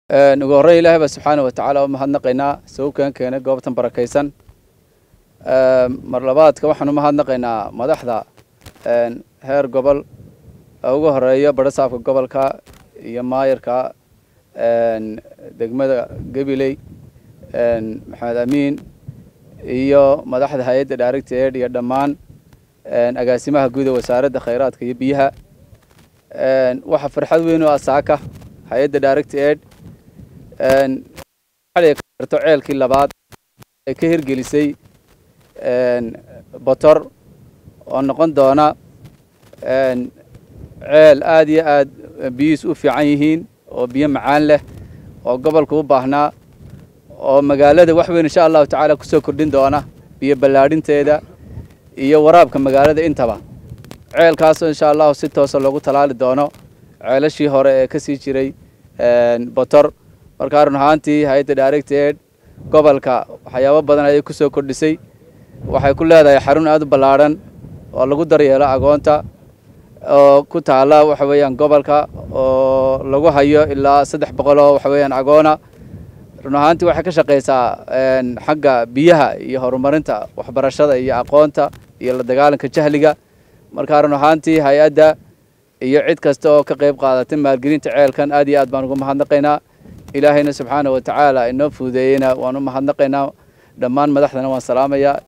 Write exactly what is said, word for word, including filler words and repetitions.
ugu horreyn ilaahay baa subxaana wa tacaala u mahadnaqaynaa sawirkan keenay goobtan barakaysan mar labaadka waxaan u mahadnaqaynaa madaxda heer gobol ugu horeeya barasaabka gobolka iyo maayarka degmada Gabiley Maxamed Amiin iyo madaxda hay'adda Direct Aid iyo dhammaan agaasimaha guud ee wasaaradda khayraadka iyo biyaha waxa farxad weyn u ah saaka hay'adda Direct Aid xalay karto ceelkii labaad ee ka hirgelisay botor oo noqon doona ceel aad iyo aad biyiis u fiican yihiin oo biyo macaan leh oo gobolka u baahnaa oo magaalada wax weyn insha Allah tacaala ku soo kordhin doona biyo balaadhinteeda iyo waraabka magaalada intaba ceelkaas insha Allah si toos ah loogu talaali doono ceelashii hore ee ka sii jiray botor marka run ahaantii hay'adda Direct Aid gobolka waxyaabo badan ay ku soo kordhisay waxay ku leedahay xarun aad u ballaaran oo lagu daryeelo agoonta oo ku taala waxa weeyaan gobolka oo lagu hayo ilaa saddex boqol oo waxa weeyaan agoona run ahaantii waxay ka shaqeysaa xagga biyaha iyo horumarinta waxbarashada iyo aqoonta iyo la dagaalanka jahliga marka run ahaantii hay'adda iyo cid kasta oo ka qayb qaadatay maalgelinta ceelkan aad iyo aad baan ugu mahadnaqaynaa ilaahayna subxaanahu wa tacaala inoo fududeeyayna waan u mahadnaqaynaa dhammaan madaxdana waan salaamayaa